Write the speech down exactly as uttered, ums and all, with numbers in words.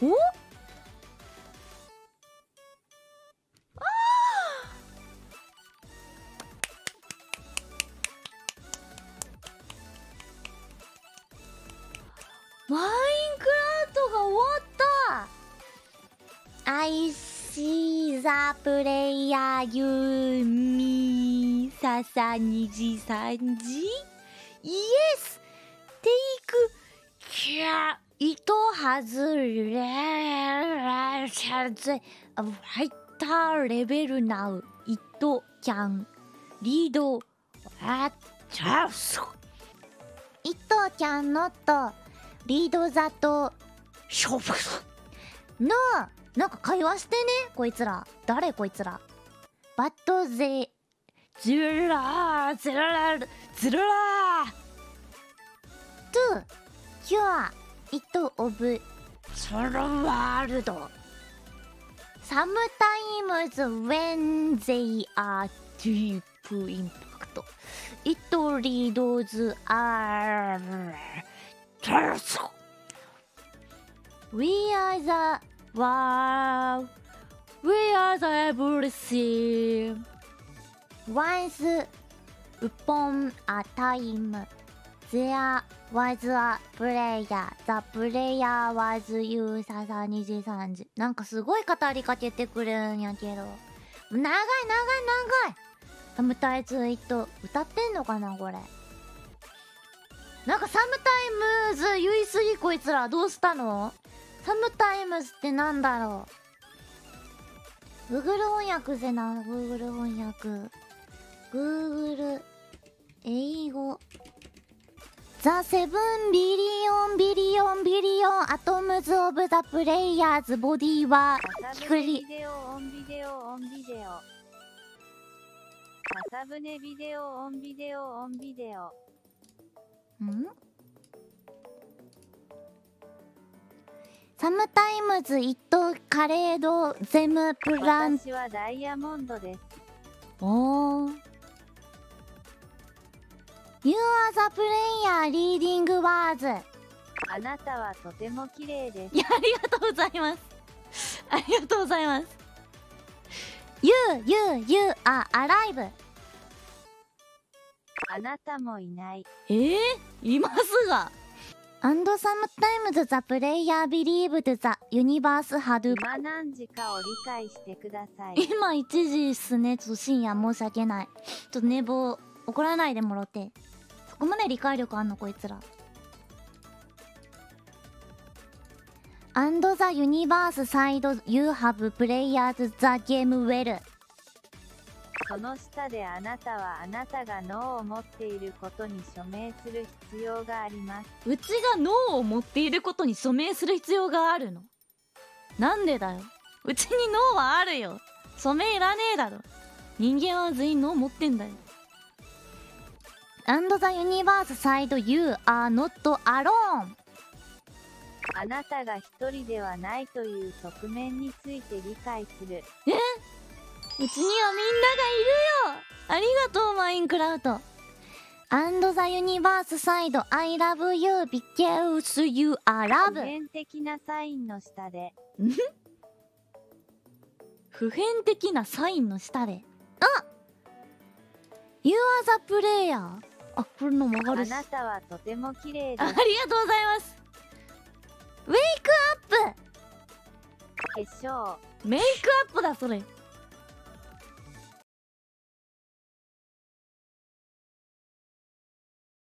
おマインクラフトが終わった。 I see the player you me ささにじさんじ Yes take キャ糸外れファイターレベルナウ糸キャンリードあっちゃす糸キャンノットリードザと勝負のなんか会話してねこいつら。誰こいつら。バットゼズラーズラーズラートゥキュアイトオブソロワールドサムタイムズ when they are deep impact it leads are We are the world. We are the everything. Once upon a time, there was a player. The player was you. ささにじさんじ。なんかすごい語りかけてくるんやけど。長い長い長い。サムタイズイット歌ってんのかなこれ。なんかサムタイムズ言いすぎこいつら。どうしたの？サムタイムズってなんだろう。 Google 翻訳せな。 Google 翻訳 Google 英語 The seven billion billion billion atoms of the player's body はひくりビデオオンビデオオンビデオ朝船ビデオオンビデオオンビデオんサムタイムズイットカレードゼムプラン。 私はダイヤモンドです。 おー You are the player reading words。 あなたはとても綺麗です。 いやありがとうございます。ありがとうございます。 You you you are alive。 あなたもいない。 えー、いますが。And sometimes the player believed the universe had。 今何時かを理解してください。 今いちじっすね。ちょっと深夜申し訳ない。ちょっと寝坊怒らないでもろて。そこまで理解力あんのこいつら。And the universe side you have played the game well。 その下であなたはあなたが脳を持っていることに署名する必要があります。 うちが脳を持っていることに署名する必要があるの？なんでだよ。うちに脳はあるよ。署名いらねえだろ。人間は全員脳持ってんだよ。And the universe side you are not alone。 あなたが一人ではないという側面について理解する。 え？うちにはみんながいるよ。ありがとうマインクラフト。And the universe side I love you because you are 普 love。 遍的なサインの下で。 普遍的なサインの下で。あ！ You are the player。 あ、これの曲がるし。 あなたはとても綺麗あ、あです。 りがとうございます。ウェイクアップ。 化粧メイクアップだそれ。